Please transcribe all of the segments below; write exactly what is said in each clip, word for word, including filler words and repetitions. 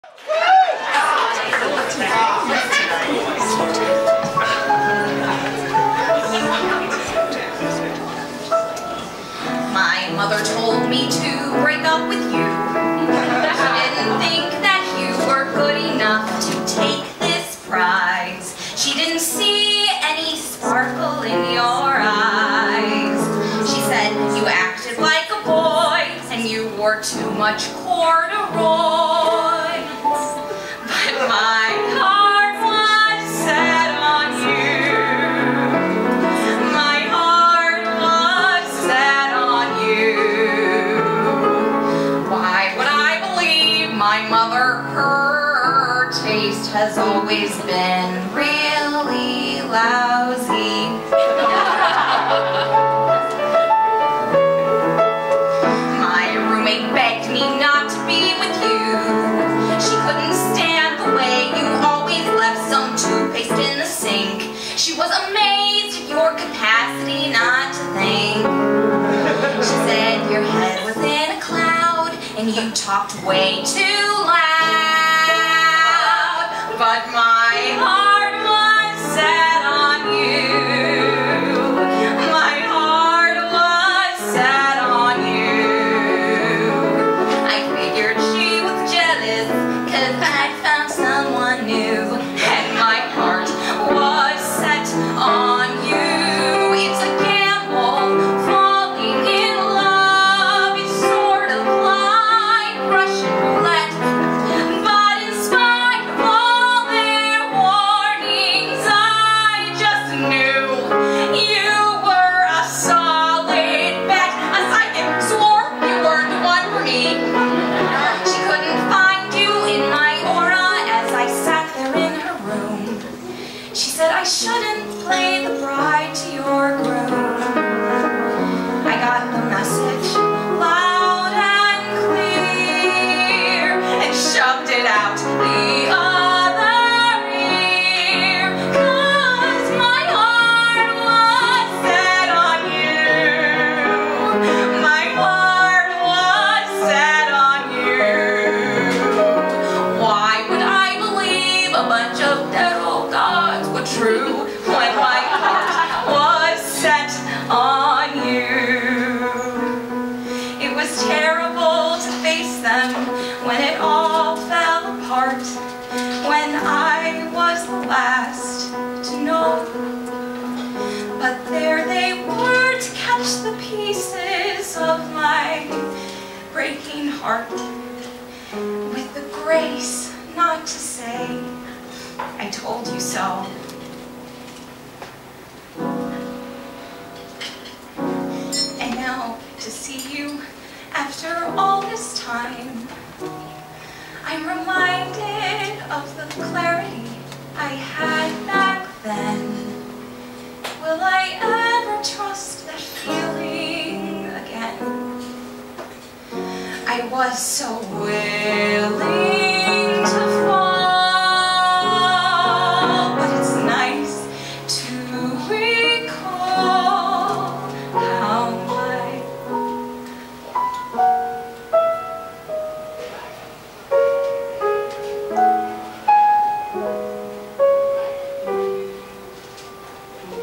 My mother told me to break up with you. She didn't think that you were good enough to take this prize. She didn't see any sparkle in your eyes. She said you acted like a boy and you wore too much corduroy. But my heart was set on you. My heart was set on you. Why would I believe my mother? Her taste has always been really lousy. My roommate begged me not to be with you. She couldn't stand the way you always left some toothpaste in the sink. She was amazed at your capacity not to think. She said your head was in a cloud and you talked way too loud. But my heart was set on you. My heart was set on you. I figured she was jealous cause I'd found someone new. And my heart was set on you. It's a gamble, falling in love. It's sort of like Russian roulette. But in spite of all their warnings, I just knew you were a solid bet. A psychic swore you weren't the one for me. She couldn't find you in my aura as I sat there in her room. She said I shouldn't play the bride to your groom. I got the message loud and clear and shoved it out the other ear. Cause my heart was set on you. My heart was set on you. Why would I believe a bunch of dead old gods were true when my heart was set on you? It was terrible to face them when it all fell apart, when I was the last to know. But there they were to catch the pieces of my breaking heart, with the grace not to say, I told you so. And now to see you after all this time, I'm reminded of the clarity I had back then. Will I ever trust that feeling again? I was so willing to fall, but it's nice to recall how I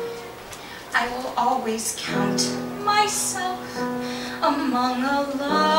I will always count myself among a lot